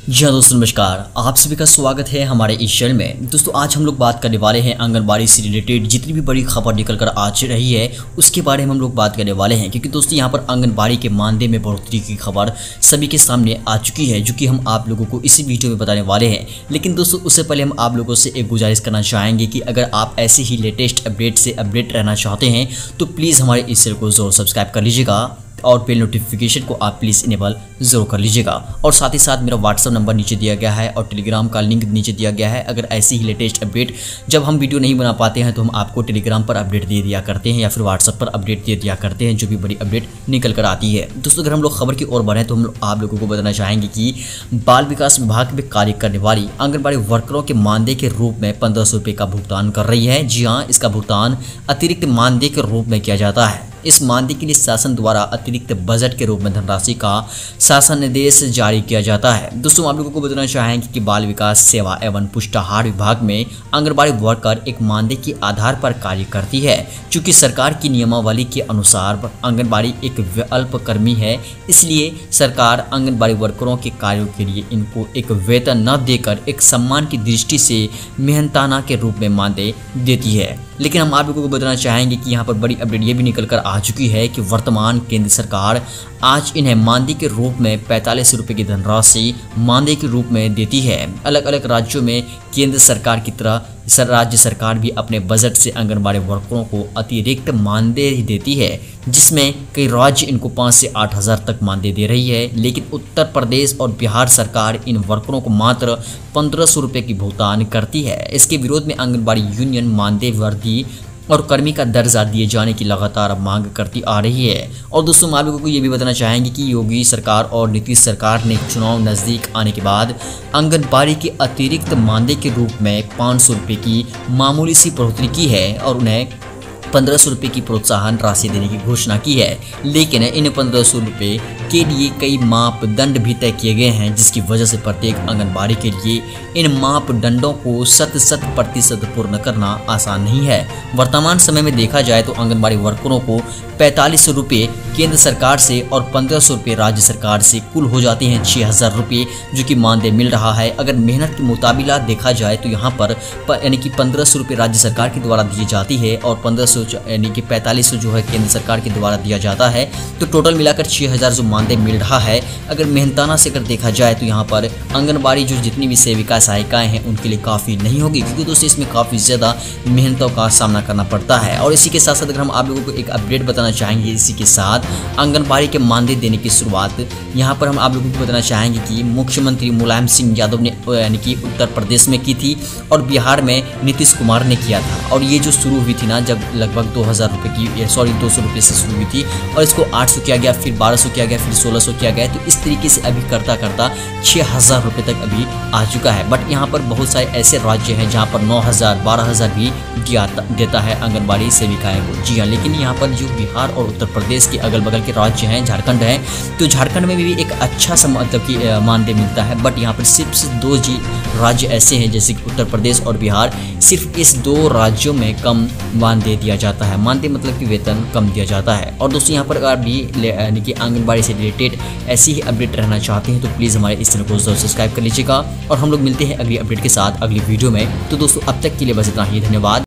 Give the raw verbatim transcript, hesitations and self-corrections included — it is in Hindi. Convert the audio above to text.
जी हाँ दोस्तों, नमस्कार। आप सभी का स्वागत है हमारे इस चैनल में। दोस्तों आज हम लोग बात करने वाले हैं आंगनबाड़ी से रिलेटेड जितनी भी बड़ी खबर निकल कर आ रही है उसके बारे में हम लोग बात करने वाले हैं, क्योंकि दोस्तों यहाँ पर आंगनबाड़ी के मानदेय में बढ़ोतरी की खबर सभी के सामने आ चुकी है, जो कि हम आप लोगों को इसी वीडियो में बताने वाले हैं। लेकिन दोस्तों उससे पहले हम आप लोगों से एक गुजारिश करना चाहेंगे कि अगर आप ऐसे ही लेटेस्ट अपडेट से अपडेट रहना चाहते हैं तो प्लीज़ हमारे इस चैनल को जरूर सब्सक्राइब कर लीजिएगा और बेल नोटिफिकेशन को आप प्लीज़ इनेबल जरूर कर लीजिएगा। और साथ ही साथ मेरा व्हाट्सअप नंबर नीचे दिया गया है और टेलीग्राम का लिंक नीचे दिया गया है। अगर ऐसी ही लेटेस्ट अपडेट जब हम वीडियो नहीं बना पाते हैं तो हम आपको टेलीग्राम पर अपडेट दे दिया करते हैं या फिर व्हाट्सअप पर अपडेट दे दिया करते हैं, जो भी बड़ी अपडेट निकल कर आती है। दोस्तों अगर हम लोग खबर की ओर बढ़ें तो हम आप लोगों को बताना चाहेंगे कि बाल विकास विभाग में कार्य करने वाली आंगनबाड़ी वर्करों के मानदेय के रूप में पंद्रह सौ रुपये का भुगतान कर रही है। जी हाँ, इसका भुगतान अतिरिक्त मानदेय के रूप में किया जाता है। इस मानदेय के लिए शासन द्वारा अतिरिक्त बजट के रूप में धनराशि का शासन निर्देश जारी किया जाता है। दोस्तों आप लोगों को बताना चाहेंगे कि बाल विकास सेवा एवं पुष्टाहार विभाग में आंगनबाड़ी वर्कर एक मानदेय के आधार पर कार्य करती है। चूँकि सरकार की नियमावली के अनुसार आंगनबाड़ी एक अल्पकर्मी है, इसलिए सरकार आंगनबाड़ी वर्करों के कार्यों के लिए इनको एक वेतन न देकर एक सम्मान की दृष्टि से मेहनताना के रूप में मानदेय देती है। लेकिन हम आप लोगों को बताना चाहेंगे कि यहाँ पर बड़ी अपडेट ये भी निकल कर आ चुकी है कि वर्तमान केंद्र सरकार आज इन्हें मानदेय के रूप में पैंतालीस रुपये की धनराशि मानदेय के रूप में देती है। अलग अलग राज्यों में केंद्र सरकार की तरह सर राज्य सरकार भी अपने बजट से आंगनबाड़ी वर्करों को अतिरिक्त मानदेय देती है, जिसमें कई राज्य इनको पाँच से आठ हज़ार तक मानदेय दे रही है। लेकिन उत्तर प्रदेश और बिहार सरकार इन वर्करों को मात्र पंद्रह सौ रुपये की भुगतान करती है। इसके विरोध में आंगनबाड़ी यूनियन मानदेय वर्दी और कर्मी का दर्जा दिए जाने की लगातार मांग करती आ रही है। और दोस्तों आप लोगों को ये भी बताना चाहेंगे कि योगी सरकार और नीतीश सरकार ने चुनाव नज़दीक आने के बाद आंगनबाड़ी के अतिरिक्त मानदेय के रूप में पाँच सौ रुपये की मामूली सी बढ़ोतरी की है और उन्हें पंद्रह सौ रुपये की प्रोत्साहन राशि देने की घोषणा की है। लेकिन इन पंद्रह सौ रुपये के लिए कई मापदंड भी तय किए गए हैं, जिसकी वजह से प्रत्येक आंगनबाड़ी के लिए इन मापदंडों को शत शत प्रतिशत पूर्ण करना आसान नहीं है। वर्तमान समय में देखा जाए तो आंगनबाड़ी वर्करों को पैंतालीस सौ रुपये केंद्र सरकार से और पंद्रह सौ रुपये राज्य सरकार से कुल हो जाते हैं छः हज़ार रुपये, जो कि मानदेय मिल रहा है। अगर मेहनत की मुताबिला देखा जाए तो यहाँ पर यानी कि पंद्रह सौ रुपये राज्य सरकार के द्वारा दी जाती है और पंद्रह सौ यानी कि पैंतालीस सौ जो है केंद्र सरकार के द्वारा दिया जाता है, तो टोटल मिलाकर छः हज़ार जो मानदेय मिल रहा है। अगर मेहनताना से अगर देखा जाए तो यहाँ पर आंगनबाड़ी जो जितनी भी सेविका सहायिकाएँ हैं उनके लिए काफ़ी नहीं होगी, क्योंकि दोस्तों इसमें काफ़ी ज़्यादा मेहनतों का सामना करना पड़ता है। और इसी के साथ साथ अगर हम आप लोगों को एक अपडेट बताना चाहेंगे, इसी के साथ आंगनबाड़ी के मानदेय देने की शुरुआत यहाँ पर हम आप लोगों को बताना चाहेंगे कि मुख्यमंत्री मुलायम सिंह यादव ने यानी कि उत्तर प्रदेश में की थी और बिहार में नीतीश कुमार ने किया था। और ये जो शुरू हुई थी ना, जब लगभग दो हज़ार रुपये की सॉरी दो सौ रुपये से शुरू हुई थी और इसको आठ सौ किया गया, फिर बारह सौ किया गया, फिर सोलह सौ किया गया, तो इस तरीके से अभी करता करता छः हज़ार रुपये तक अभी आ चुका है। बट यहाँ पर बहुत सारे ऐसे राज्य हैं जहाँ पर नौ हज़ार बारह हज़ार भी दिया देता है आंगनबाड़ी सेविकाएं को। जी हाँ, लेकिन यहाँ पर जो बिहार और उत्तर प्रदेश के अगल बगल के राज्य हैं, झारखंड है, तो झारखंड में भी एक अच्छा सा मतलब कि मानदेय मिलता है। बट यहाँ पर सिर्फ दो जी राज्य ऐसे हैं जैसे कि उत्तर प्रदेश और बिहार, सिर्फ इस दो राज्यों में कम मानदेय दिया जाता है। मानदेय मतलब कि वेतन कम दिया जाता है। और दोस्तों यहाँ पर अगर भी यानी कि आंगनबाड़ी से रिलेटेड ऐसी ही अपडेट रहना चाहते हैं तो प्लीज़ हमारे इस चैनल को जरूर सब्सक्राइब कर लीजिएगा। और हम लोग मिलते हैं अगली अपडेट के साथ अगली वीडियो में। तो दोस्तों अब तक के लिए बस इतना ही, धन्यवाद।